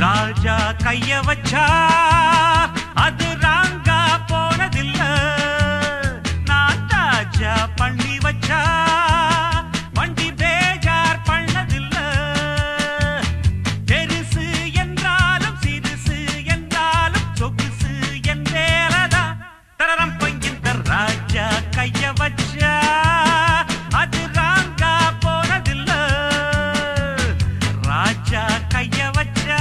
ராஜா கைய வச்சா அது ராங்கா போனதில்ல, நான் ராஜா பண்ணி வச்சா வண்டி பேஜார் பண்ணதில்ல. பெருசு என்றாலும் சிறுசு என்றாலும் சொகுசு என்றேலதா தரரம் பங்கிந்த ராஜா கைய வச்சா அது ராங்கா போனதில்ல, ராஜா கைய வச்சா.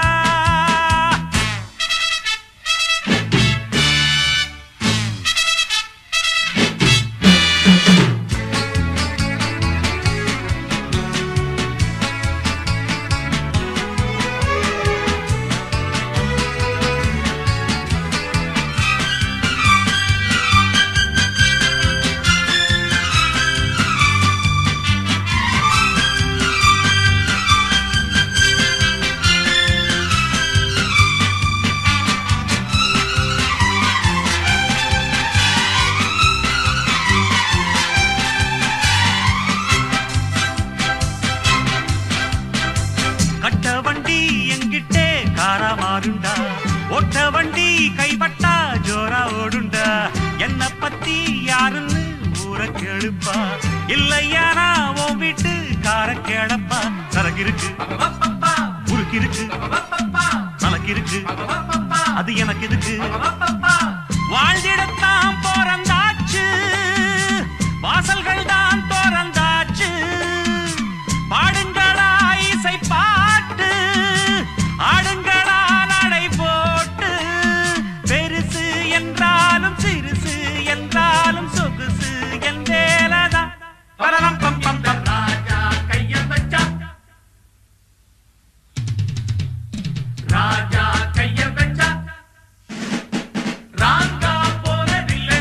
கட்ட வண்டி எங்கிட்டே காரா மாறுண்டா, ஓட்ட வண்டி கைப்பட்டா ஜோரா ஓடுண்டா. என்ன பத்தி யாருன்னு ஊர கேளுப்பா, இல்லையானா உன் வீட்டு கார கேளப்பா. சரக்கு இருக்கு, உருக்கு இருக்கு, நலக்கு இருக்கு, அது எனக்கு இருக்கு. வாழ்ந்திடத்தான் போறந்தாச்சு, வாசல்கள் தான் தோறந்தாச்சு. பாடுங்களா இசை பாட்டு, ஆடுங்களா நடை போட்டு. பெருசு என்றாலும் சிறுசு என்றாலும் சொகுசு என்றேலதா பரலம் பம் பம் பம். ராஜா கைய வச்சா, ராஜா கைய வச்சா ராங்கா போனதில்லை,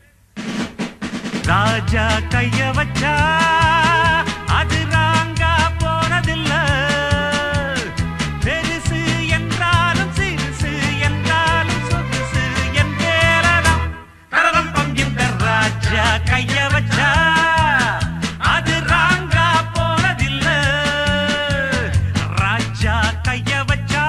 ராஜா கைய வச்சா அது ராங்கா போனதில்ல. பெருசு என்றாலும் சிறுசு என்றாலும் சொகுசு என்றேலதா தரலம் பங்கிந்த ராஜா கைய வச்சா அது ராங்கா போனதில்ல, ராஜா கைய வச்சா.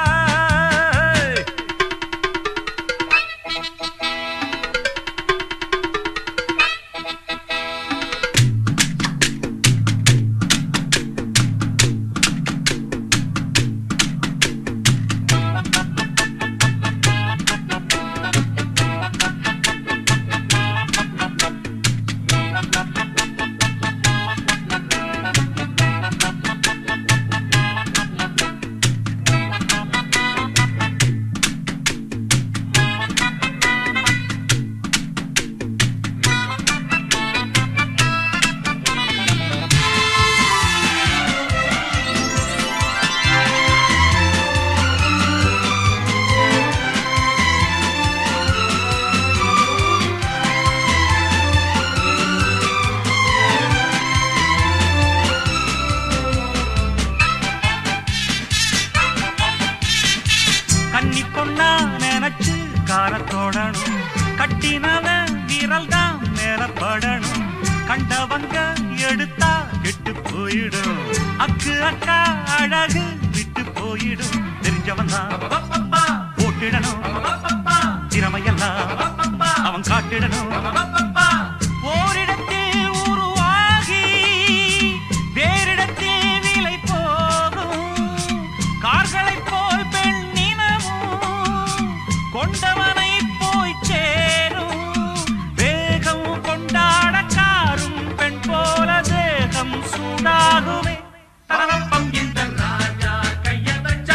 கன்னி பொண்ணா நினைச்சு காரத்தோடணும், கட்டினவன் விரல் தான் மேலப்படணும். கண்டவங்க எடுத்தா கெட்டு போயிடும், அக்கு அக்கா அழகு விட்டு போயிடும். தெரிஞ்சவன் தான் போட்டிடணும், திறமையெல்லாம் அவன் காட்டிடணும். ஓரிடத்தில் உருவாகி வேறிடத்தில் விலை போகும், கார்களை போல் பெண்ணினமும் கொண்டவனை போய் சேரும். வேகம் கொண்டாட காரும் பெண் போல தேகம் சூடாகுமே. தரப்பம் இந்த ராஜா கைய வச்சா,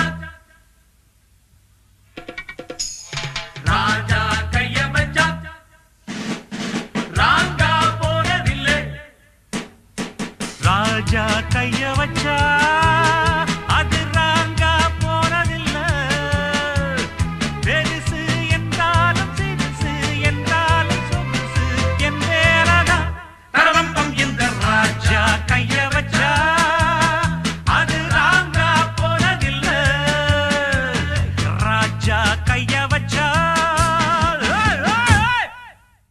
ராஜா கைய வச்சா ராங்கா போனதில்லை, ராஜா கைய வச்சா